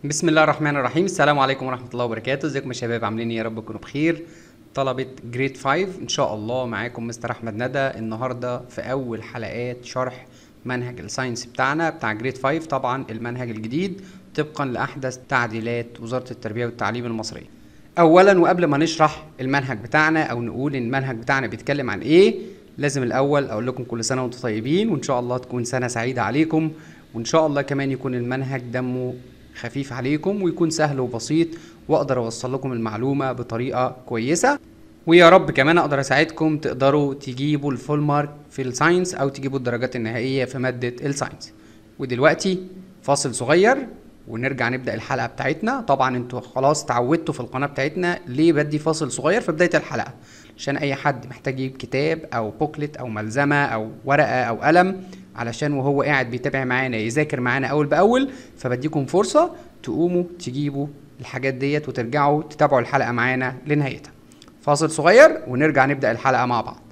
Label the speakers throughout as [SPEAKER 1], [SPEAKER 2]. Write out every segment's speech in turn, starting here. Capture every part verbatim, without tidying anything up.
[SPEAKER 1] بسم الله الرحمن الرحيم. السلام عليكم ورحمة الله وبركاته. ازيكم يا شباب؟ عاملين ايه؟ يا رب تكونوا بخير. طلبة جريد خمسة ان شاء الله معاكم مستر احمد ندى النهارده في اول حلقات شرح منهج الساينس بتاعنا بتاع جريد خمسة، طبعا المنهج الجديد طبقا لاحدث تعديلات وزارة التربية والتعليم المصرية. اولا وقبل ما نشرح المنهج بتاعنا او نقول ان المنهج بتاعنا بيتكلم عن ايه، لازم الاول اقول لكم كل سنة وانتم طيبين، وان شاء الله تكون سنة سعيدة عليكم، وان شاء الله كمان يكون المنهج دمه خفيف عليكم ويكون سهل وبسيط واقدر اوصل لكم المعلومة بطريقة كويسة، ويا رب كمان اقدر اساعدكم تقدروا تجيبوا الفول مارك في الساينس او تجيبوا الدرجات النهائية في مادة الساينس. ودلوقتي فاصل صغير ونرجع نبدأ الحلقة بتاعتنا. طبعا انتوا خلاص تعودتوا في القناة بتاعتنا ليه بدي فاصل صغير في بداية الحلقة، عشان اي حد محتاج يجيب كتاب او بوكلت او ملزمة او ورقة او قلم علشان وهو قاعد بيتابع معانا يذاكر معانا اول باول، فبديكم فرصة تقوموا تجيبوا الحاجات ديت وترجعوا تتابعوا الحلقة معانا لنهايتها. فاصل صغير ونرجع نبدأ الحلقة مع بعض.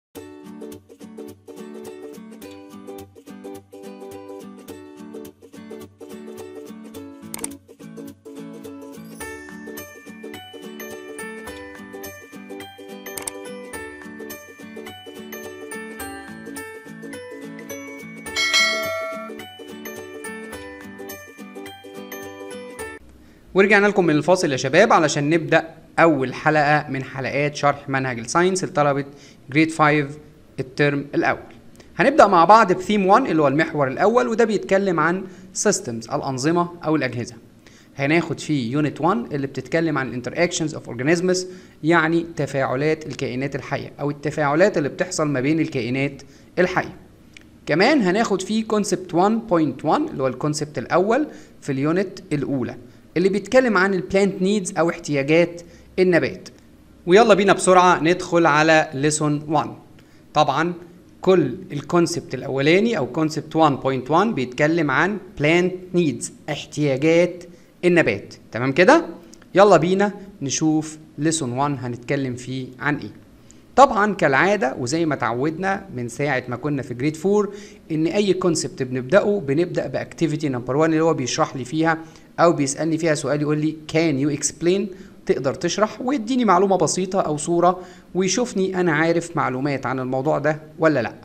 [SPEAKER 1] ورجعنا لكم من الفاصل يا شباب علشان نبدأ أول حلقة من حلقات شرح منهج الساينس لطلبة جريد خمسة الترم الأول. هنبدأ مع بعض بثيم واحد اللي هو المحور الأول، وده بيتكلم عن سيستمز الأنظمة أو الأجهزة. هناخد فيه يونت واحد اللي بتتكلم عن interactions of organisms، يعني تفاعلات الكائنات الحية أو التفاعلات اللي بتحصل ما بين الكائنات الحية. كمان هناخد فيه concept واحد نقطة واحد اللي هو الكونسبت الأول في اليونت الأولى اللي بيتكلم عن البلانت نيدز او احتياجات النبات. ويلا بينا بسرعه ندخل على ليسون واحد. طبعا كل الكونسبت الاولاني او كونسبت واحد نقطة واحد بيتكلم عن بلانت نيدز احتياجات النبات، تمام كده؟ يلا بينا نشوف ليسون واحد هنتكلم فيه عن ايه. طبعا كالعاده وزي ما تعودنا من ساعه ما كنا في جريد أربعة ان اي كونسبت بنبداه بنبدا باكتيفيتي نمبر واحد اللي هو بيشرح لي فيها او بيسالني فيها سؤال يقول لي كان يو اكسبلين، تقدر تشرح ويديني معلومه بسيطه او صوره ويشوفني انا عارف معلومات عن الموضوع ده ولا لا.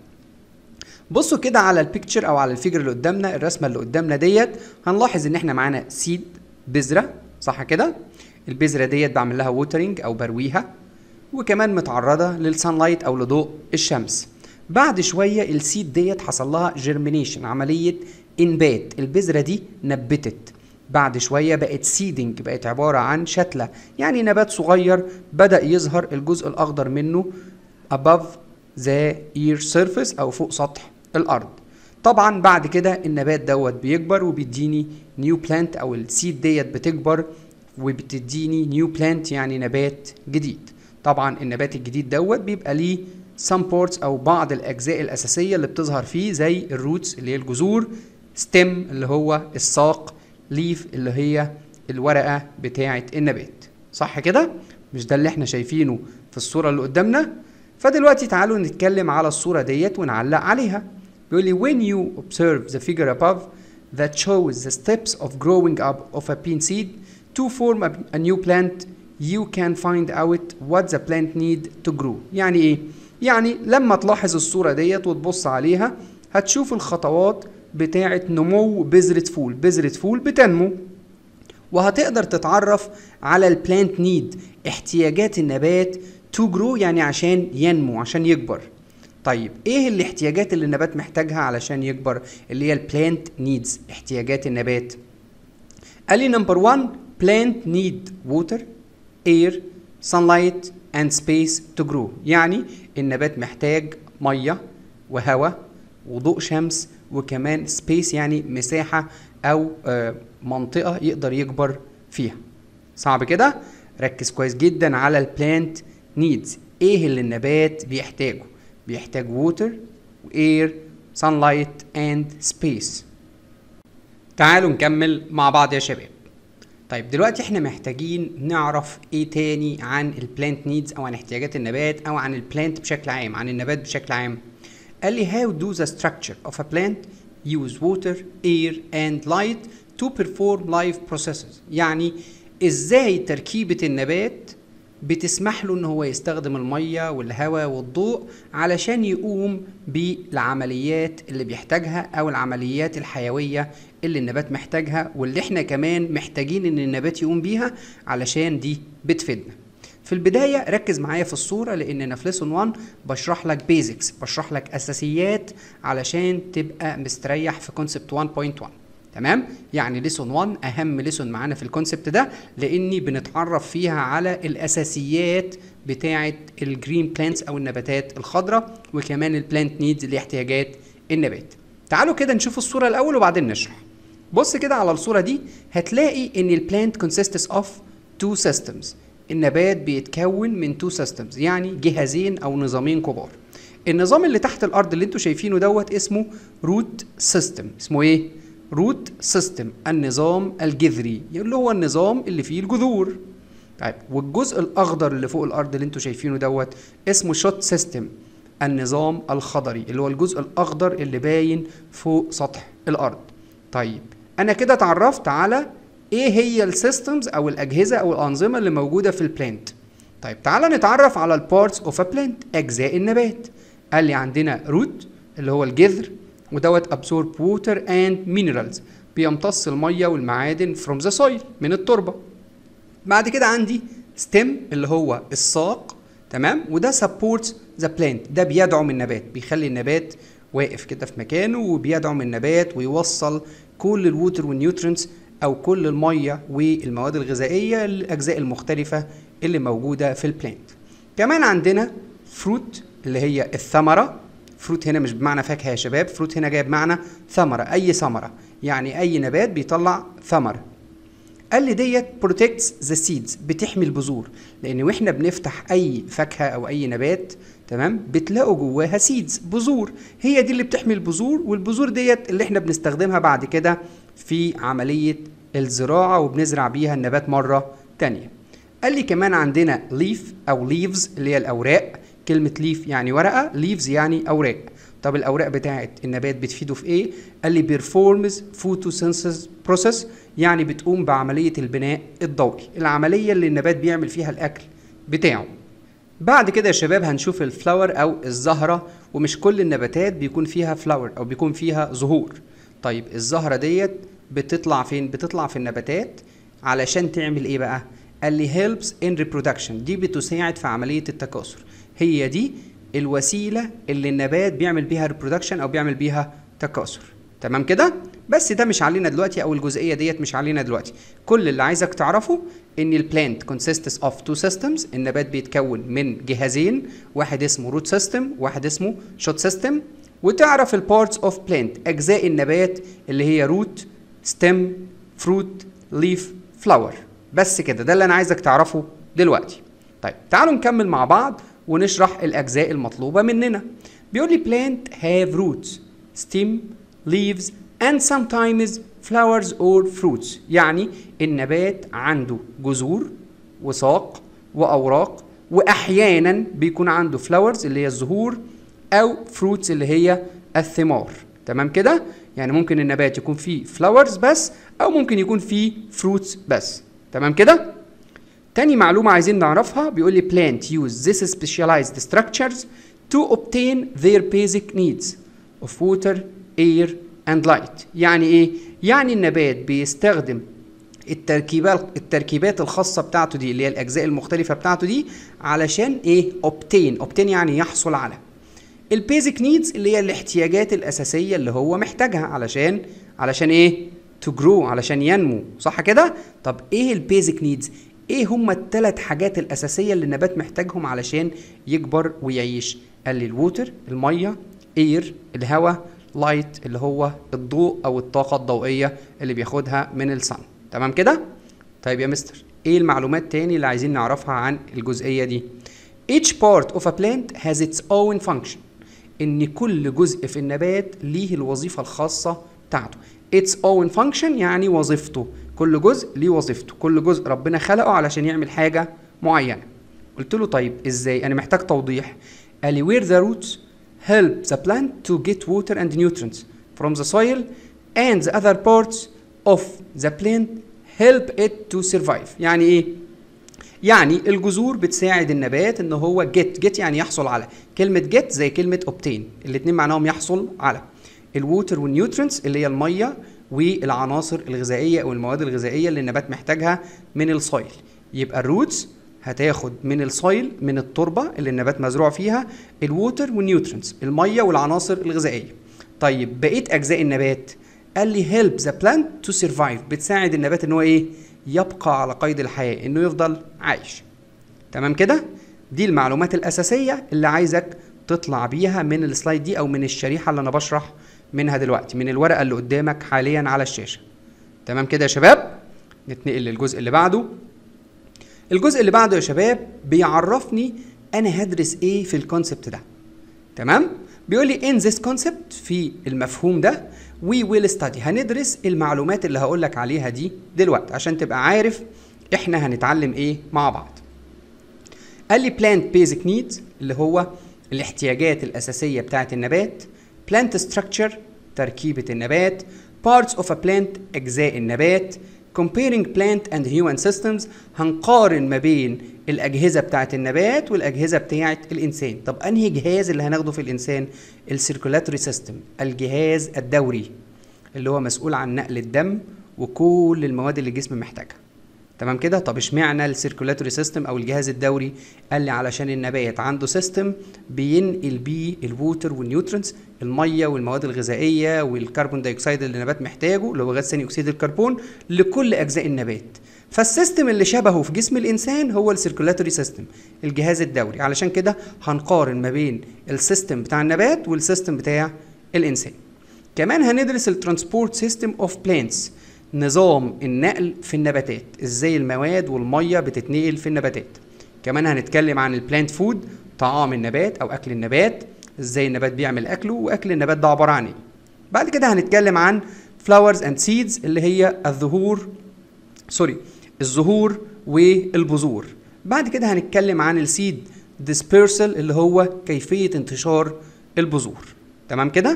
[SPEAKER 1] بصوا كده على البيكتشر او على الفيجر اللي قدامنا، الرسمه اللي قدامنا ديت، هنلاحظ ان احنا معانا سيد بذره، صح كده؟ البذره ديت بعمل لها ووترنج او برويها، وكمان متعرضه للسانلايت او لضوء الشمس. بعد شويه السيد ديت حصل لها جيرمينيشن، عمليه انبات، البذره دي نبتت. بعد شويه بقت سيدنج، بقت عباره عن شتله، يعني نبات صغير بدا يظهر الجزء الاخضر منه above the ear surface او فوق سطح الارض. طبعا بعد كده النبات دوت بيكبر وبيديني نيو بلانت، او السيد ديت بتكبر وبتديني نيو بلانت يعني نبات جديد. طبعا النبات الجديد دوت بيبقى ليه some parts او بعض الاجزاء الاساسيه اللي بتظهر فيه، زي الروتس اللي هي الجذور، stem اللي هو الساق، ليف اللي هي الورقه بتاعه النبات، صح كده؟ مش ده اللي احنا شايفينه في الصوره اللي قدامنا؟ فدلوقتي تعالوا نتكلم على الصوره ديت ونعلق عليها. بيقول لي when you observe the figure above that shows the steps of growing up of a pea seed to form a, a new plant you can find out what the plant need to grow. يعني ايه؟ يعني لما تلاحظ الصورة ديت وتبص عليها هتشوف الخطوات بتاعة نمو بذرة فول. بذرة فول بتنمو، وهتقدر تتعرف على البلانت نيد، احتياجات النبات، to grow يعني عشان ينمو، عشان يكبر. طيب ايه الاحتياجات اللي النبات محتاجها علشان يكبر؟ اللي هي البلانت نيدز، احتياجات النبات. قال لي نمبر واحد plant need water, air, sunlight and space to grow. يعني النبات محتاج ميه وهواء وضوء شمس وكمان space يعني مساحه او آه منطقه يقدر يكبر فيها. صعب كده؟ ركز كويس جدا على البلانت نيدز. ايه اللي النبات بيحتاجه؟ بيحتاج water, air, sunlight and space. تعالوا نكمل مع بعض يا شباب. طيب دلوقتي احنا محتاجين نعرف ايه تاني عن البلانت نيدز او عن احتياجات النبات او عن البلانت بشكل عام، عن النبات بشكل عام. قال لي how do the structure of a plant use water, air and light to perform life processes. يعني ازاي تركيبة النبات بتسمح له ان هو يستخدم المية والهواء والضوء علشان يقوم بالعمليات اللي بيحتاجها او العمليات الحيوية اللي النبات محتاجها واللي احنا كمان محتاجين ان النبات يقوم بيها علشان دي بتفيدنا. في البداية ركز معايا في الصورة لأننا في ليسون واحد بشرح لك بيزكس، بشرح لك أساسيات علشان تبقى مستريح في كونسبت واحد نقطة واحد. تمام؟ يعني ليسون واحد أهم ليسون معانا في الكونسبت ده لأني بنتعرف فيها على الأساسيات بتاعة الجرين بلانتس أو النباتات الخضراء وكمان البلانت نيدز اللي احتياجات النبات. تعالوا كده نشوف الصورة الأول وبعدين نشرح. بص كده على الصورة دي هتلاقي إن البلانت consists of two systems. النبات بيتكون من تو سيستمز يعني جهازين او نظامين كبار. النظام اللي تحت الارض اللي انتوا شايفينه دوت اسمه روت سيستم. اسمه ايه؟ روت سيستم، النظام الجذري اللي هو النظام اللي فيه الجذور. طيب والجزء الاخضر اللي فوق الارض اللي انتوا شايفينه دوت اسمه شوت سيستم، النظام الخضري اللي هو الجزء الاخضر اللي باين فوق سطح الارض. طيب انا كده اتعرفت على ايه هي السيستمز او الاجهزه او الانظمه اللي موجوده في البلانت. طيب تعالى نتعرف على البارتس اوف ا بلانت، اجزاء النبات. قال لي عندنا روت اللي هو الجذر ودوت absorb water and minerals، بيمتص الميه والمعادن from the soil من التربه. بعد كده عندي stem اللي هو الساق، تمام، وده supports the plant، ده بيدعم النبات، بيخلي النبات واقف كده في مكانه وبيدعم النبات ويوصل كل الووتر والنيوترينتس او كل الميه والمواد الغذائيه للاجزاء المختلفه اللي موجوده في البلانت. كمان عندنا فروت اللي هي الثمره. فروت هنا مش بمعنى فاكهه يا شباب، فروت هنا جايه بمعنى ثمره، اي ثمره يعني اي نبات بيطلع ثمره. قال لي ديت بروتكتس ذا سيدز، بتحمي البذور، لان واحنا بنفتح اي فاكهه او اي نبات تمام بتلاقوا جواها سيدز، بذور، هي دي اللي بتحمي البذور، والبذور ديت اللي احنا بنستخدمها بعد كده في عمليه الزراعه وبنزرع بيها النبات مره تانية. قال لي كمان عندنا ليف او ليفز اللي هي الاوراق، كلمه ليف يعني ورقه، ليفز يعني اوراق. طب الاوراق بتاعت النبات بتفيده في ايه؟ قال لي بيرفورمز فوتوسينثيسيس بروسيس، يعني بتقوم بعمليه البناء الضوئي، العمليه اللي النبات بيعمل فيها الاكل بتاعه. بعد كده يا شباب هنشوف الفلاور او الزهره، ومش كل النباتات بيكون فيها فلاور او بيكون فيها زهور. طيب الزهره ديت بتطلع فين؟ بتطلع في النباتات علشان تعمل ايه بقى؟ قال لي helps in reproduction، دي بتساعد في عمليه التكاثر، هي دي الوسيله اللي النبات بيعمل بيها reproduction او بيعمل بيها تكاثر. تمام كده؟ بس ده مش علينا دلوقتي، او الجزئيه ديت مش علينا دلوقتي. كل اللي عايزك تعرفه ان البلانت consists of two systems، النبات بيتكون من جهازين، واحد اسمه root system واحد اسمه shoot system، وتعرف البارتس اوف بلانت، اجزاء النبات اللي هي root stem fruit leaf flower. بس كده، ده اللي انا عايزك تعرفه دلوقتي. طيب تعالوا نكمل مع بعض ونشرح الاجزاء المطلوبه مننا. بيقول لي plant have roots stem leaves and sometimes flowers or fruits، يعني النبات عنده جذور وساق واوراق، واحيانا بيكون عنده flowers اللي هي الزهور او fruits اللي هي الثمار. تمام كده؟ يعني ممكن النبات يكون فيه flowers بس او ممكن يكون فيه fruits بس. تمام كده؟ تاني معلومة عايزين نعرفها، بيقول لي plant use this specialized structures to obtain their basic needs of water, air and light. يعني ايه؟ يعني النبات بيستخدم التركيبات التركيبات الخاصة بتاعته دي اللي هي الأجزاء المختلفة بتاعته دي علشان ايه؟ obtain، obtain يعني يحصل على البيزك نيدز اللي هي الاحتياجات الأساسية اللي هو محتاجها علشان علشان ايه؟ to grow، علشان ينمو، صح كده؟ طب ايه البيزك نيدز؟ ايه هم الثلاث حاجات الأساسية اللي النبات محتاجهم علشان يكبر ويعيش؟ قال لي الووتر المية، اير الهواء، لايت اللي هو الضوء او الطاقة الضوئية اللي بياخدها من الصن. تمام كده؟ طيب يا مستر ايه المعلومات تاني اللي عايزين نعرفها عن الجزئية دي؟ each part of a plant has its own function، ان كل جزء في النبات ليه الوظيفة الخاصة بتاعته. its own function يعني وظيفته، كل جزء ليه وظيفته، كل جزء ربنا خلقه علشان يعمل حاجة معينة. قلت له طيب ازاي؟ انا محتاج توضيح. قال لي where the roots help the plant to get water and nutrients from the soil and the other parts of the plant help it to survive. يعني ايه؟ يعني الجذور بتساعد النبات ان هو get get يعني يحصل على. كلمة get زي كلمة obtain، الاتنين معناهم يحصل على. الووتر والنيوترينتس اللي هي المية والعناصر الغذائية او المواد الغذائية اللي النبات محتاجها من السويل. يبقى الروتس هتاخد من السويل من التربة اللي النبات مزروع فيها الووتر والنيوترينتس المية والعناصر الغذائية. طيب بقية أجزاء النبات قال لي help the plant to survive، بتساعد النبات ان هو ايه؟ يبقى على قيد الحياة، انه يفضل عايش. تمام كده؟ دي المعلومات الأساسية اللي عايزك تطلع بيها من السلايد دي او من الشريحة اللي انا بشرح منها دلوقتي، من الورقة اللي قدامك حاليا على الشاشة. تمام كده يا شباب؟ نتنقل للجزء اللي بعده. الجزء اللي بعده يا شباب بيعرفني انا هدرس ايه في الكونسبت ده. تمام؟ بيقول لي in this concept، في المفهوم ده we will study، هندرس المعلومات اللي هقول لك عليها دي دلوقتي عشان تبقى عارف احنا هنتعلم ايه مع بعض. قال لي plant basic needs اللي هو الاحتياجات الأساسية بتاعة النبات، plant structure تركيبة النبات، parts of a plant أجزاء النبات، comparing plant and human systems هنقارن ما بين الأجهزة بتاعة النبات والأجهزة بتاعة الإنسان. طب أنهي جهاز اللي هناخده في الإنسان؟ السيركولاتوري سيستم، الجهاز الدوري اللي هو مسؤول عن نقل الدم وكل المواد اللي الجسم محتاجها. تمام كده؟ طب اشمعنى السيركولاتوري سيستم او الجهاز الدوري؟ قال لي علشان النبات عنده سيستم بينقل بيه الووتر والنيوترينتس الميه والمواد الغذائيه والكربون دايوكسيد اللي النبات محتاجه اللي هو غاز ثاني اكسيد الكربون لكل اجزاء النبات. فالسيستم اللي شبهه في جسم الانسان هو السيركولاتوري سيستم، الجهاز الدوري. علشان كده هنقارن ما بين السيستم بتاع النبات والسيستم بتاع الانسان. كمان هندرس الترانسبورت سيستم اوف بلانتس، نظام النقل في النباتات، ازاي المواد والميه بتتنقل في النباتات. كمان هنتكلم عن البلانت فود، طعام النبات او اكل النبات، ازاي النبات بيعمل اكله واكل النبات ده عباره عن ايه. بعد كده هنتكلم عن flowers and seeds اللي هي الزهور سوري الزهور والبذور. بعد كده هنتكلم عن السيد dispersal اللي هو كيفيه انتشار البذور. تمام كده؟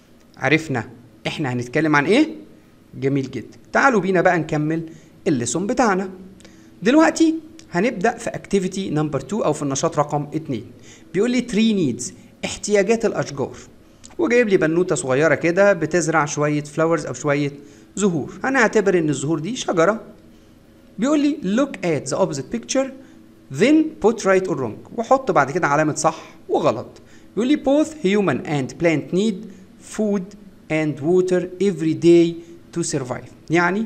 [SPEAKER 1] عرفنا احنا هنتكلم عن ايه؟ جميل جدا. تعالوا بينا بقى نكمل الليسون بتاعنا. دلوقتي هنبدأ في اكتيفيتي نمبر اتنين او في النشاط رقم اتنين. بيقول لي تري نيدز، احتياجات الاشجار، وجايب لي بنوته صغيره كده بتزرع شويه فلاورز او شويه زهور. هنعتبر ان الزهور دي شجره. بيقول لي look at the opposite picture then put right or wrong، وحط بعد كده علامه صح وغلط. بيقول لي both human and plant need food and water every day to survive، يعني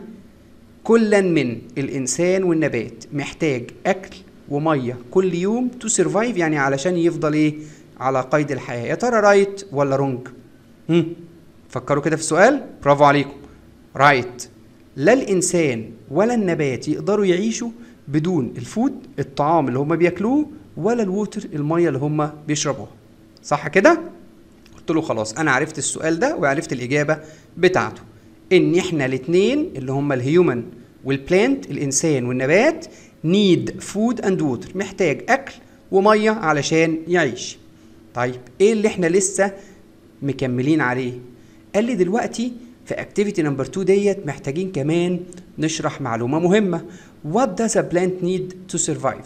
[SPEAKER 1] كلا من الإنسان والنبات محتاج أكل ومية كل يوم to survive، يعني علشان يفضل إيه؟ على قيد الحياة. يا ترى رايت ولا رونج؟ هم فكروا كده في السؤال. برافو عليكم، رايت. لا الإنسان ولا النبات يقدروا يعيشوا بدون الفود الطعام اللي هم بياكلوه ولا الووتر المية اللي هم بيشربوها. صح كده؟ قلت له خلاص أنا عرفت السؤال ده وعرفت الإجابة بتاعته، ان احنا الاثنين اللي هم الهيومن والبلانت الانسان والنبات نيد فود اند ووتر، محتاج اكل وميه علشان يعيش. طيب ايه اللي احنا لسه مكملين عليه؟ قال لي دلوقتي في اكتيفيتي نمبر اتنين ديت محتاجين كمان نشرح معلومه مهمه. what does a plant need to survive؟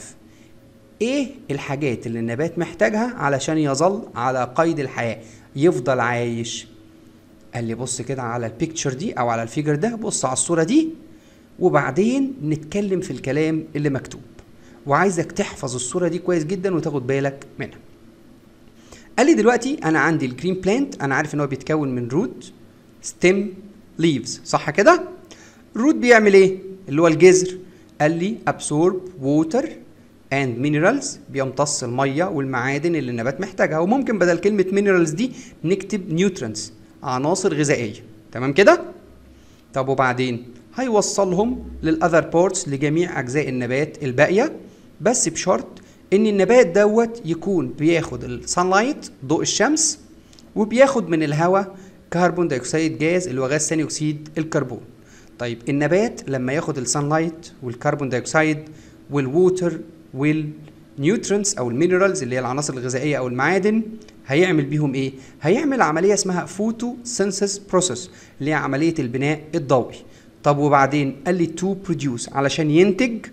[SPEAKER 1] ايه الحاجات اللي النبات محتاجها علشان يظل على قيد الحياه، يفضل عايش؟ قال لي بص كده على البيكتشر دي او على الفيجر ده، بص على الصوره دي وبعدين نتكلم في الكلام اللي مكتوب، وعايزك تحفظ الصوره دي كويس جدا وتاخد بالك منها. قال لي دلوقتي انا عندي الجرين بلانت، انا عارف ان هو بيتكون من روت ستيم ليفز، صح كده؟ الروت بيعمل ايه؟ اللي هو الجذر. قال لي absorb water and minerals، بيمتص الميه والمعادن اللي النبات محتاجها، وممكن بدل كلمه minerals دي نكتب nutrients، عناصر غذائيه. تمام كده؟ طب وبعدين هيوصلهم للاذر بورتس لجميع اجزاء النبات الباقيه، بس بشرط ان النبات دوت يكون بياخد السانلايت ضوء الشمس وبياخد من الهواء كربون دايوكسيد جاز اللي هو غاز ثاني اكسيد الكربون. طيب النبات لما ياخد السانلايت والكربون دايوكسيد والووتر والنيوترينتس او المينرالز اللي هي العناصر الغذائيه او المعادن، هيعمل بيهم ايه؟ هيعمل عمليه اسمها فوتو سينثيس بروسيس اللي هي عمليه البناء الضوئي. طب وبعدين قال لي to produce علشان ينتج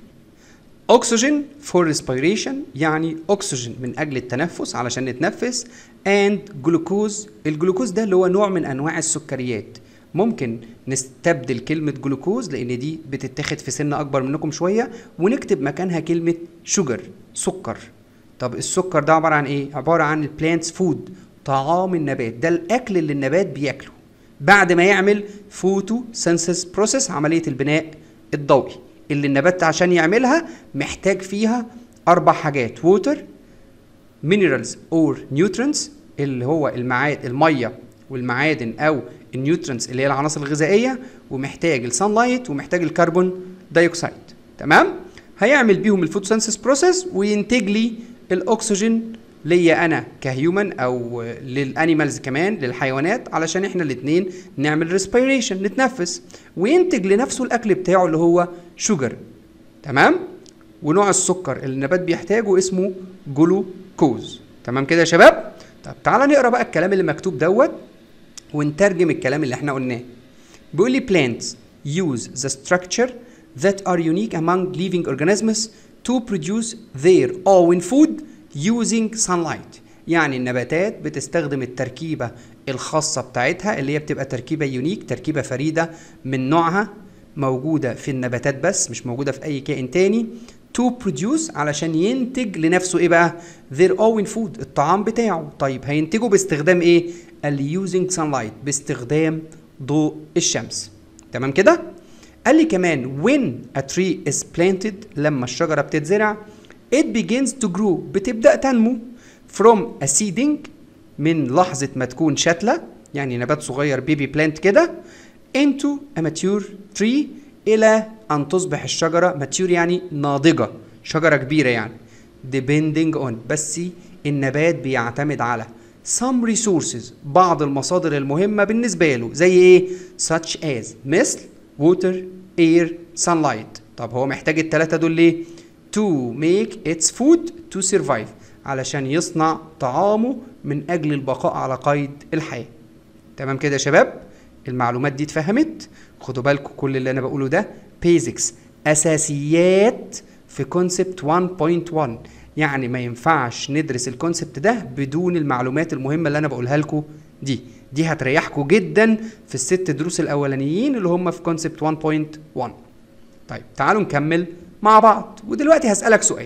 [SPEAKER 1] oxygen for respiration يعني اكسجين من اجل التنفس علشان نتنفس and glucose. الجلوكوز ده اللي هو نوع من انواع السكريات. ممكن نستبدل كلمة جلوكوز لان دي بتتاخد في سن اكبر منكم شوية ونكتب مكانها كلمة شوجر سكر. طب السكر ده عبارة عن ايه؟ عبارة عن البلانتس فود طعام النبات، ده الاكل اللي النبات بياكله بعد ما يعمل فوتوسينثيس بروسيس عملية البناء الضوئي اللي النبات عشان يعملها محتاج فيها اربع حاجات: water, minerals or nutrients اللي هو المعاد الميه والمعادن او النيوترينتس اللي هي العناصر الغذائيه، ومحتاج السانلايت ومحتاج الكربون دايوكسيد. تمام؟ هيعمل بيهم الفوتوسينثيس بروسيس وينتج لي الاكسجين ليا انا كهيومن او للانيمالز كمان للحيوانات علشان احنا الاثنين نعمل ريسبيريشن نتنفس، وينتج لنفسه الاكل بتاعه اللي هو شوجر. تمام؟ ونوع السكر اللي النبات بيحتاجه اسمه جلوكوز. تمام كده يا شباب؟ طب تعالى نقرا بقى الكلام اللي مكتوب دوت ونترجم الكلام اللي احنا قلناه. بيقول لي plants use the structure that are unique among living organisms to produce their own food using sunlight. يعني النباتات بتستخدم التركيبة الخاصة بتاعتها اللي هي بتبقى تركيبة يونيك، تركيبة فريدة من نوعها موجودة في النباتات بس مش موجودة في أي كائن تاني. to produce علشان ينتج لنفسه إيه بقى؟ their own food الطعام بتاعه. طيب هينتجه باستخدام إيه؟ قال using sunlight باستخدام ضوء الشمس. تمام كده؟ قال لي كمان when a tree is planted لما الشجرة بتتزرع it begins to grow بتبدأ تنمو from a seeding من لحظة ما تكون شتلة يعني نبات صغير بيبي بلانت كده into a mature tree إلى أن تصبح الشجرة mature يعني ناضجة شجرة كبيرة يعني depending on بس النبات بيعتمد على some resources بعض المصادر المهمة بالنسبة له زي إيه؟ such as مثل water, air, sunlight. طب هو محتاج التلاتة دول ليه؟ to make its food to survive علشان يصنع طعامه من أجل البقاء على قيد الحياة. تمام كده يا شباب؟ المعلومات دي اتفهمت؟ خدوا بالكم كل اللي أنا بقوله ده basics أساسيات في concept واحد نقطة واحد، يعني ما ينفعش ندرس الكونسبت ده بدون المعلومات المهمة اللي أنا بقولها لكم دي. دي هتريحكم جدا في الست دروس الأولانيين اللي هم في concept واحد نقطة واحد. طيب تعالوا نكمل مع بعض، ودلوقتي هسألك سؤال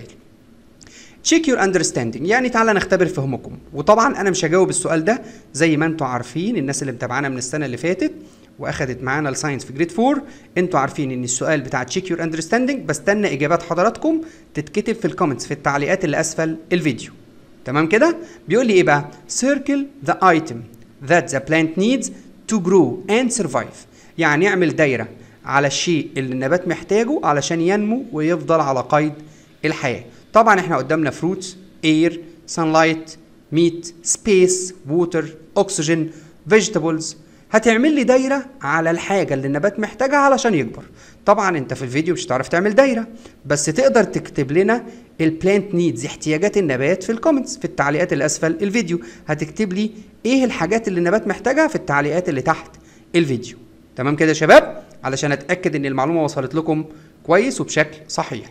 [SPEAKER 1] check your understanding يعني تعالى نختبر فهمكم. وطبعا انا مش هجاوب السؤال ده زي ما انتوا عارفين، الناس اللي متابعانا من السنه اللي فاتت واخدت معانا الساينس في جريد أربعة انتوا عارفين ان السؤال بتاع check your understanding بستنى اجابات حضراتكم تتكتب في الكومنتس في التعليقات اللي اسفل الفيديو. تمام كده؟ بيقول لي ايه بقى؟ circle the item that the plant needs to grow and survive يعني اعمل دايره على الشيء اللي النبات محتاجه علشان ينمو ويفضل على قيد الحياه. طبعا احنا قدامنا fruits, air, sunlight, meat, space, water, oxygen, vegetables. هتعمل لي دايره على الحاجه اللي النبات محتاجها علشان يكبر. طبعا انت في الفيديو مش هتعرف تعمل دايره، بس تقدر تكتب لنا البلانت نيدز احتياجات النبات في الكومنتس في التعليقات اللي اسفل الفيديو. هتكتب لي ايه الحاجات اللي النبات محتاجها في التعليقات اللي تحت الفيديو. تمام كده يا شباب؟ علشان اتاكد ان المعلومه وصلت لكم كويس وبشكل صحيح.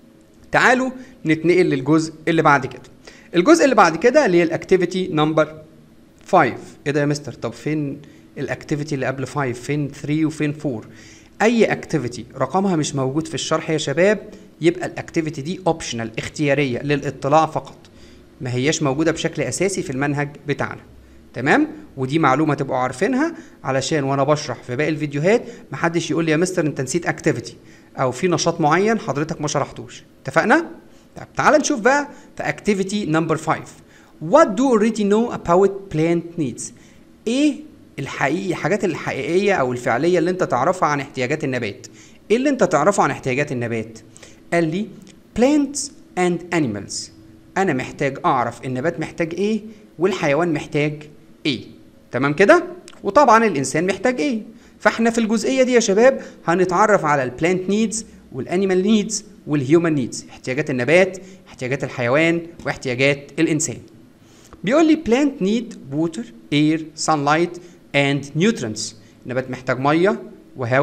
[SPEAKER 1] تعالوا نتنقل للجزء اللي بعد كده. الجزء اللي بعد كده اللي هي الاكتيفيتي نمبر خمسة. ايه ده يا مستر؟ طب فين الاكتيفيتي اللي قبل خمسة؟ فين ثلاثة وفين أربعة؟ اي اكتيفيتي رقمها مش موجود في الشرح يا شباب يبقى الاكتيفيتي دي اوبشنال اختياريه للاطلاع فقط، ما هياش موجوده بشكل اساسي في المنهج بتاعنا. تمام؟ ودي معلومه تبقوا عارفينها علشان وانا بشرح في باقي الفيديوهات محدش يقول لي يا مستر انت نسيت اكتيفيتي او في نشاط معين حضرتك ما شرحتوش. اتفقنا؟ طب تعال نشوف بقى في activity number five. What do you already know about plant needs؟ ايه الحقيقي الحاجات الحقيقيه او الفعليه اللي انت تعرفها عن احتياجات النبات؟ ايه اللي انت تعرفه عن احتياجات النبات؟ قال لي plants and animals. انا محتاج اعرف النبات محتاج ايه والحيوان محتاج ايه. تمام كده؟ وطبعا الانسان محتاج ايه. فاحنا في الجزئيه دي يا شباب هنتعرف على البلانت نيدز والانيمال نيدز والهيومن نيدز، احتياجات النبات، احتياجات الحيوان، واحتياجات الانسان. بيقول لي plant need water, air, sunlight and nutrients. النبات محتاج ميه وهواء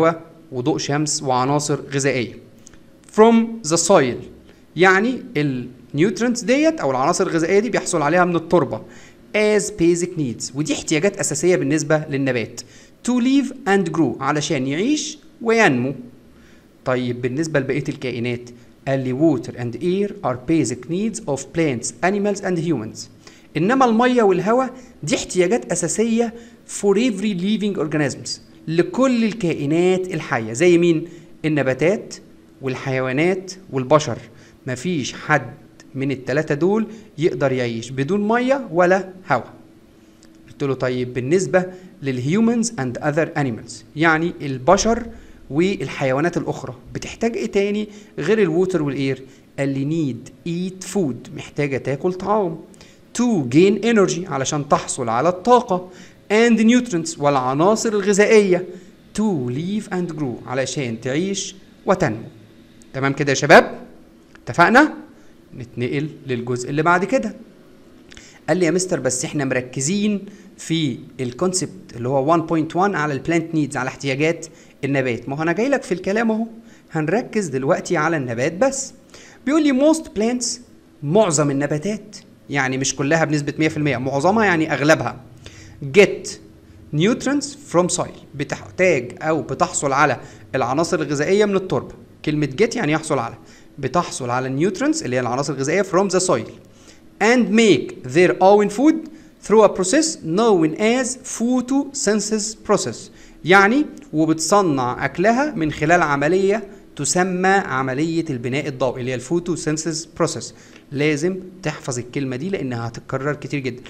[SPEAKER 1] وضوء شمس وعناصر غذائيه. from the soil يعني النيوترينتس ديت او العناصر الغذائيه دي بيحصل عليها من التربه as basic needs، ودي احتياجات اساسيه بالنسبه للنبات to live and grow علشان يعيش وينمو. طيب بالنسبه لبقيه الكائنات قال لي water and air are basic needs of plants, animals and humans. انما الميه والهواء دي احتياجات اساسيه for every living organisms لكل الكائنات الحيه. زي مين؟ النباتات والحيوانات والبشر. مفيش حد من الثلاثه دول يقدر يعيش بدون ميه ولا هواء. قلت له طيب بالنسبه للهيومنز اند اذر انيمالز يعني البشر والحيوانات الاخرى بتحتاج ايه تاني غير الووتر والاير؟ قال لي نيد ايت فود محتاجه تاكل طعام to gain energy علشان تحصل على الطاقه and nutrients والعناصر الغذائيه to live and grow علشان تعيش وتنمو. تمام كده يا شباب؟ اتفقنا؟ نتنقل للجزء اللي بعد كده. قال لي يا مستر بس احنا مركزين في الكونسبت اللي هو واحد نقطة واحد على البلانت نيدز، على احتياجات النبات. ما هو انا جاي لك في الكلام اهو، هنركز دلوقتي على النبات بس. بيقول لي most plants معظم النباتات يعني مش كلها بنسبة مية في المية، معظمها يعني اغلبها get nutrients from soil بتحتاج او بتحصل على العناصر الغذائية من التربة. كلمة get يعني يحصل على، بتحصل على النيوترينتس اللي هي العناصر الغذائية from the soil and make their own food through a process known as photosynthesis process يعني وبتصنع أكلها من خلال عملية تسمى عملية البناء الضوئي اللي هي الفوتوسينثيز بروسيس. لازم تحفظ الكلمة دي لأنها هتتكرر كتير جدا.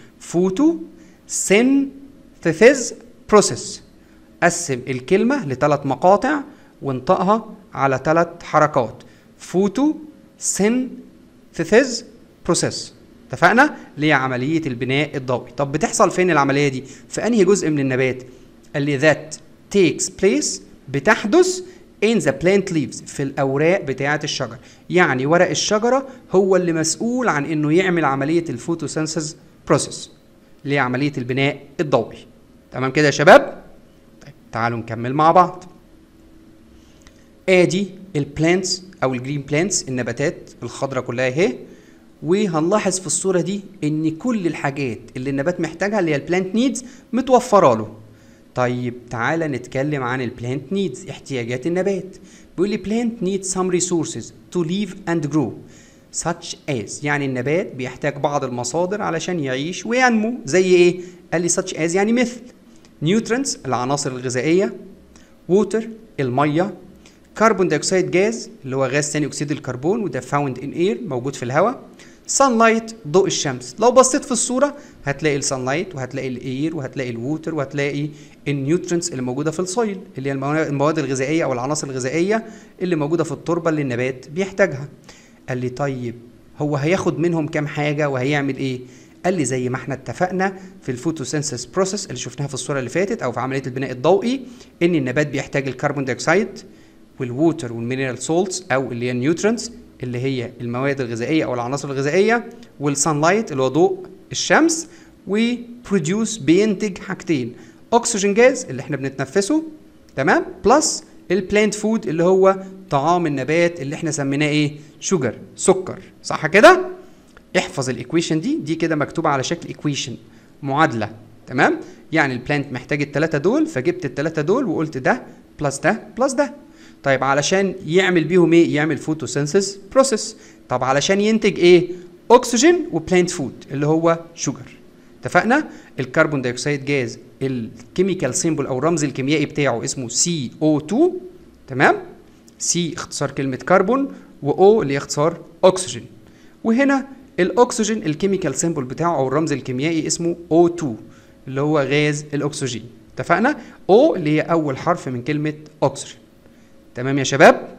[SPEAKER 1] فوتوسينثيز بروسيس. قسم الكلمة لثلاث مقاطع وانطقها على ثلاث حركات. فوتوسينثيز بروسيس. اتفقنا؟ اللي هي عملية البناء الضوئي. طب بتحصل فين العملية دي؟ في أنهي جزء من النبات؟ قال لي that takes place بتحدث in the plant leaves في الأوراق بتاعة الشجر. يعني ورق الشجرة هو اللي مسؤول عن إنه يعمل عملية الفوتوسينثيز بروسيس اللي هي عملية البناء الضوئي. تمام كده يا شباب؟ طيب تعالوا نكمل مع بعض. آدي البلانتس أو الجرين بلانتس النباتات الخضراء كلها أهي. وهنلاحظ في الصورة دي إن كل الحاجات اللي النبات محتاجها اللي هي البلانت نيدز متوفرة له. طيب تعالى نتكلم عن البلانت نيدز احتياجات النبات. بيقول لي plant needs some resources to live and grow such as يعني النبات بيحتاج بعض المصادر علشان يعيش وينمو. زي ايه؟ قال لي such as يعني مثل nutrients العناصر الغذائية، water المية، carbon dioxide gas اللي هو غاز ثاني اكسيد الكربون وده found in air موجود في الهواء، sunlight ضوء الشمس. لو بصيت في الصورة هتلاقي السانلايت وهتلاقي الاير وهتلاقي الووتر وهتلاقي النيوترينتس اللي موجودة في السويل اللي هي المواد الغذائية او العناصر الغذائية اللي موجودة في التربة اللي النبات بيحتاجها. قال لي طيب هو هياخد منهم كام حاجة وهيعمل ايه؟ قال لي زي ما احنا اتفقنا في الفوتوسينثيس بروسيس اللي شفناها في الصورة اللي فاتت او في عملية البناء الضوئي ان النبات بيحتاج الكربون دايوكسيد والووتر والمينرال سولتس او اللي هي النيوترينتس اللي هي المواد الغذائيه او العناصر الغذائيه، والسانلايت اللي هو ضوء الشمس، وبروديوس بينتج حاجتين اكسجين جاز اللي احنا بنتنفسه تمام بلس البلانت فود اللي هو طعام النبات اللي احنا سميناه ايه؟ شوجر سكر. صح كده؟ احفظ الايكويشن دي دي كده مكتوبه على شكل ايكويشن معادله. تمام؟ يعني البلانت محتاج الثلاثه دول فجبت الثلاثه دول وقلت ده بلس ده بلس ده. طيب علشان يعمل بيهم ايه؟ يعمل فوتوسينثيس بروسيس. طب علشان ينتج ايه؟ اكسجين وبلانت فود اللي هو شوجر. اتفقنا؟ الكربون دايوكسيد جاز الكيميكال سيمبل او الرمز الكيميائي بتاعه اسمه سي او اتنين. تمام؟ سي اختصار كلمه كربون و O اللي هي اختصار اكسجين. وهنا الاكسجين الكيميكال سيمبل بتاعه او الرمز الكيميائي اسمه او اتنين اللي هو غاز الاكسجين. اتفقنا؟ O اللي هي اول حرف من كلمه اكسجين. تمام يا شباب؟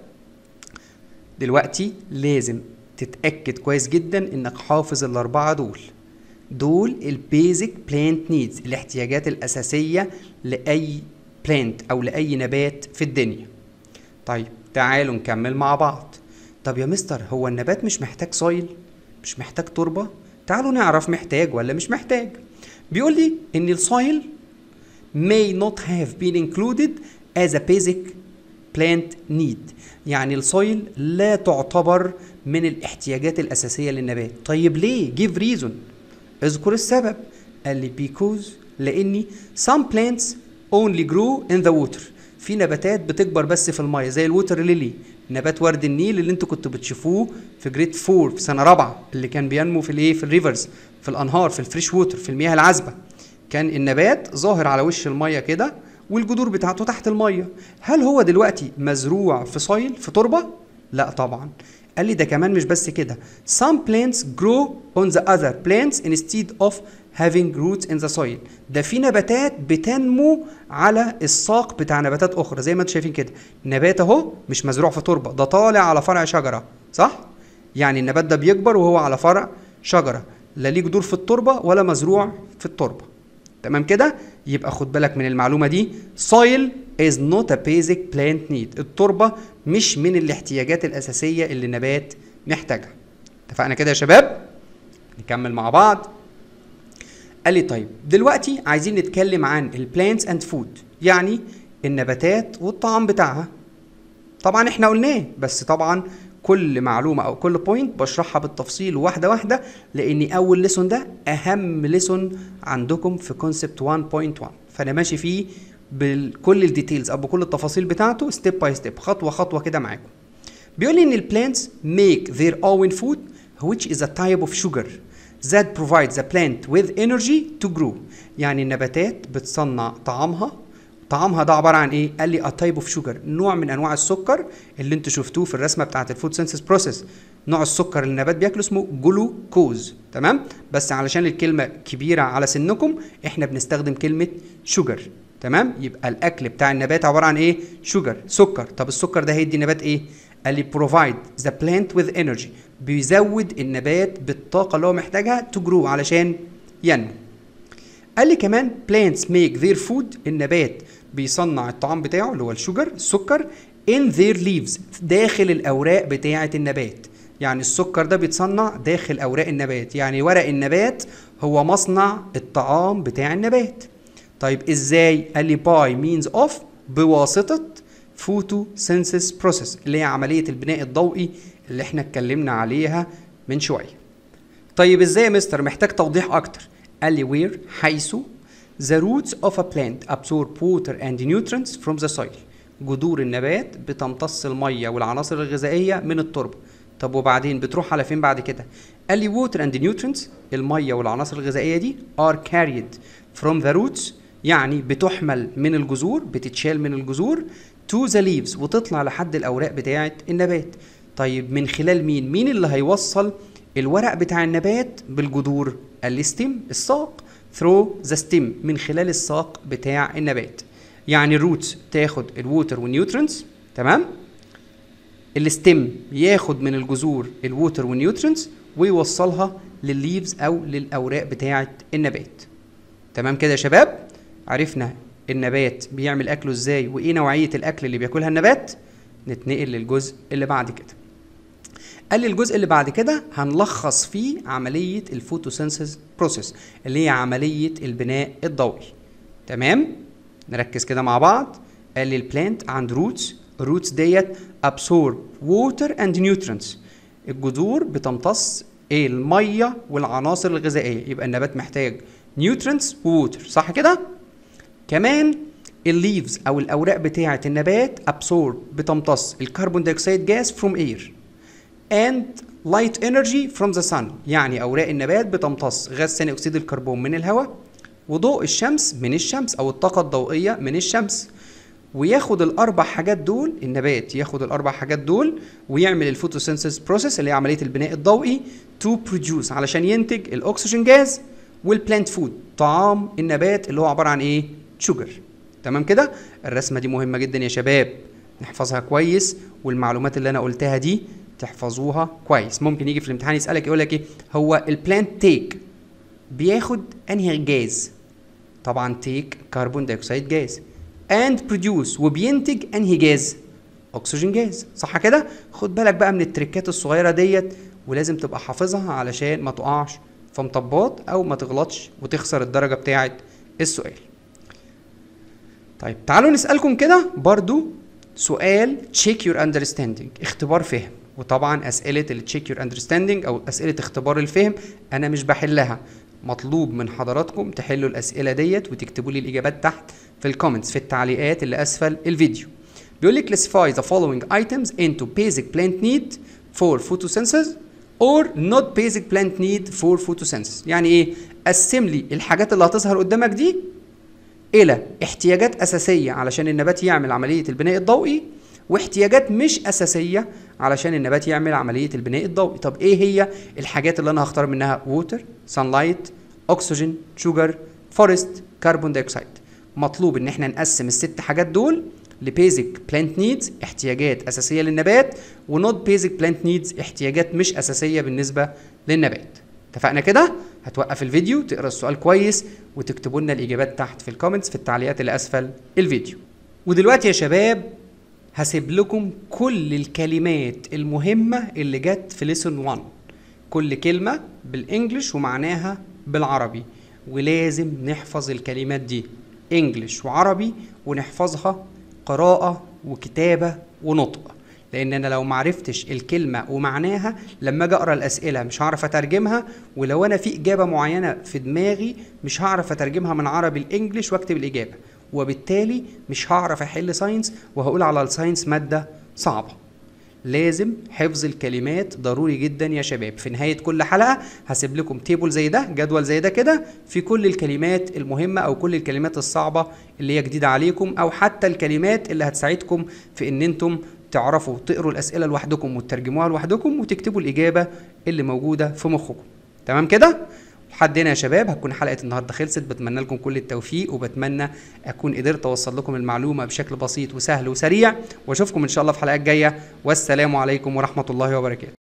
[SPEAKER 1] دلوقتي لازم تتأكد كويس جدا انك حافظ الاربعة دول. دول البيزك بلانت نيدز الاحتياجات الاساسية لاي بلانت او لاي نبات في الدنيا. طيب تعالوا نكمل مع بعض. طب يا مستر هو النبات مش محتاج سويل؟ مش محتاج تربة؟ تعالوا نعرف محتاج ولا مش محتاج. بيقول لي ان السويل may not have been included as a basic plant need. يعني السويل لا تعتبر من الاحتياجات الأساسية للنبات. طيب ليه؟ give reason. اذكر السبب. قال لي because لأني some plants only grow in the water. في نباتات بتكبر بس في المية زي الووتر ليلي، نبات ورد النيل اللي انتوا كنتوا بتشوفوه في جريد فور في سنة رابعة، اللي كان بينمو في الايه؟ في الريفرز، في الأنهار، في الفريش ووتر، في المياه العذبة. كان النبات ظاهر على وش المية كده والجذور بتاعته تحت المية. هل هو دلوقتي مزروع في سويل في تربة؟ لا طبعا. قال لي ده كمان مش بس كده. Some plants grow on the other plants instead of having roots in the soil. ده في نباتات بتنمو على الساق بتاع نباتات أخرى زي ما انتم شايفين كده. نبات أهو مش مزروع في تربة، ده طالع على فرع شجرة، صح؟ يعني النبات ده بيكبر وهو على فرع شجرة، لا ليه جذور في التربة ولا مزروع في التربة. تمام كده؟ يبقى خد بالك من المعلومة دي. soil is not a basic plant need. التربة مش من الاحتياجات الأساسية اللي النبات محتاجها. اتفقنا كده يا شباب؟ نكمل مع بعض. قال لي طيب دلوقتي عايزين نتكلم عن البلانتس اند فود، يعني النباتات والطعام بتاعها. طبعا احنا قلناه، بس طبعا كل معلومة أو كل بوينت بشرحها بالتفصيل واحدة واحدة، لأن أول ليسون ده أهم ليسون عندكم في كونسبت واحد نقطة واحد، فأنا ماشي فيه بكل الديتيلز أو بكل التفاصيل بتاعته ستيب باي ستيب، خطوة خطوة كده معاكم. بيقول لي إن البلانتس make their own food which is a type of sugar that provides the plant with energy to grow. يعني النباتات بتصنع طعامها. طعامها ده عباره عن ايه؟ قال لي a type of sugar، نوع من انواع السكر اللي انتوا شفتوه في الرسمه بتاعه الفوتوسينثيس بروسيس. نوع السكر اللي النبات بياكله اسمه جلوكوز، تمام؟ بس علشان الكلمه كبيره على سنكم احنا بنستخدم كلمه شوجر، تمام؟ يبقى الاكل بتاع النبات عباره عن ايه؟ شوجر، سكر. طب السكر ده هيدي النبات ايه؟ قال لي provide the plant with energy، بيزود النبات بالطاقه اللي هو محتاجها to grow علشان ينمو. قال لي كمان plants make their food، النبات بيصنع الطعام بتاعه اللي هو الشوجر السكر in their leaves، داخل الاوراق بتاعه النبات. يعني السكر ده بيتصنع داخل اوراق النبات، يعني ورق النبات هو مصنع الطعام بتاع النبات. طيب ازاي؟ قال لي by means of، بواسطه photosynthesis process اللي هي عمليه البناء الضوئي اللي احنا اتكلمنا عليها من شويه. طيب ازاي يا مستر؟ محتاج توضيح اكتر. قال لي where، حيث the roots of a plant absorb water and nutrients from the soil، جذور النبات بتمتص الميه والعناصر الغذائيه من التربه. طب وبعدين بتروح على فين بعد كده؟ قال لي water and nutrients، الميه والعناصر الغذائيه دي are carried from the roots، يعني بتحمل من الجذور، بتتشال من الجذور to the leaves، وتطلع لحد الاوراق بتاعه النبات. طيب من خلال مين؟ مين اللي هيوصل الورق بتاع النبات بالجذور؟ قال لي stem، الساق، through the stem، من خلال الساق بتاع النبات. يعني الروتس تاخد الووتر والنيوترينتس، تمام؟ الستيم ياخد من الجذور الووتر والنيوترينتس ويوصلها للليفز او للاوراق بتاعه النبات. تمام كده يا شباب؟ عرفنا النبات بيعمل اكله ازاي وايه نوعيه الاكل اللي بياكلها النبات. نتنقل للجزء اللي بعد كده. قال لي الجزء اللي بعد كده هنلخص فيه عمليه الفوتوسينثيز بروسيس اللي هي عمليه البناء الضوئي. تمام؟ نركز كده مع بعض. قال لي البلانت عند روتس، الروتس ديت absorb water and nutrients، الجذور بتمتص ايه؟ الميه والعناصر الغذائيه. يبقى النبات محتاج nutrients ووتر، صح كده؟ كمان الليفز او الاوراق بتاعه النبات absorb، بتمتص الكربون دايوكسيد جاز from air and light energy from the sun، يعني اوراق النبات بتمتص غاز ثاني اكسيد الكربون من الهواء وضوء الشمس من الشمس او الطاقه الضوئيه من الشمس. وياخد الاربع حاجات دول، النبات ياخد الاربع حاجات دول ويعمل الفوتوسينثيز بروسيس اللي هي عمليه البناء الضوئي تو بروديوس، علشان ينتج الاكسجين جاز والبلانت فود، طعام النبات اللي هو عباره عن ايه؟ شوجر. تمام كده؟ الرسمه دي مهمه جدا يا شباب، نحفظها كويس، والمعلومات اللي انا قلتها دي تحفظوها كويس. ممكن يجي في الامتحان يسالك يقول لك ايه هو البلانت تيك بياخد انهي جاز؟ طبعا تيك كربون دايوكسيد جاز، and produce، وبينتج انهي جاز؟ اكسجين جاز، صح كده؟ خد بالك بقى من التريكات الصغيره ديت، ولازم تبقى حافظها علشان ما تقعش في مطبات او ما تغلطش وتخسر الدرجه بتاعه السؤال. طيب تعالوا نسالكم كده برضو سؤال check your understanding، اختبار فهم. وطبعا اسئله ال check your understanding او اسئله اختبار الفهم انا مش بحلها، مطلوب من حضراتكم تحلوا الاسئله ديت وتكتبوا لي الاجابات تحت في الكومنتس، في التعليقات اللي اسفل الفيديو. بيقول لي classify the following items into basic plant need for photosynthesis or not basic plant need for photosynthesis. يعني ايه؟ قسم لي الحاجات اللي هتظهر قدامك دي الى احتياجات اساسيه علشان النبات يعمل عمليه البناء الضوئي، واحتياجات مش اساسيه علشان النبات يعمل عمليه البناء الضوئي. طب ايه هي الحاجات اللي انا هختار منها؟ ووتر، سانلايت، اكسجين، شوجر، فورست، كربون دايوكسيد. مطلوب ان احنا نقسم الست حاجات دول لبيزك بلانت نيدز، احتياجات اساسيه للنبات، ونوت بيزك بلانت نيدز، احتياجات مش اساسيه بالنسبه للنبات. اتفقنا كده؟ هتوقف الفيديو تقرا السؤال كويس وتكتبوا لنا الاجابات تحت في الكومنتس في التعليقات اللي اسفل الفيديو. ودلوقتي يا شباب هسيب لكم كل الكلمات المهمه اللي جت في ليسون واحد، كل كلمه بالانجلش ومعناها بالعربي، ولازم نحفظ الكلمات دي انجلش وعربي، ونحفظها قراءه وكتابه ونطق، لان انا لو معرفتش الكلمه ومعناها لما اجي اقرا الاسئله مش هعرف اترجمها، ولو انا في اجابه معينه في دماغي مش هعرف اترجمها من عربي لانجلش واكتب الاجابه، وبالتالي مش هعرف احل ساينس وهقول على الساينس ماده صعبه. لازم حفظ الكلمات ضروري جدا يا شباب. في نهايه كل حلقه هسيب لكم تيبل زي ده، جدول زي ده كده، في كل الكلمات المهمه او كل الكلمات الصعبه اللي هي جديده عليكم، او حتى الكلمات اللي هتساعدكم في ان انتم تعرفوا تقروا الاسئله لوحدكم وتترجموها لوحدكم وتكتبوا الاجابه اللي موجوده في مخكم. تمام كده؟ لحد هنا يا شباب هتكون حلقه النهارده خلصت. بتمنى لكم كل التوفيق، وبتمنى اكون قدرت اوصل لكم المعلومه بشكل بسيط وسهل وسريع، واشوفكم ان شاء الله في حلقات جايه، والسلام عليكم ورحمه الله وبركاته.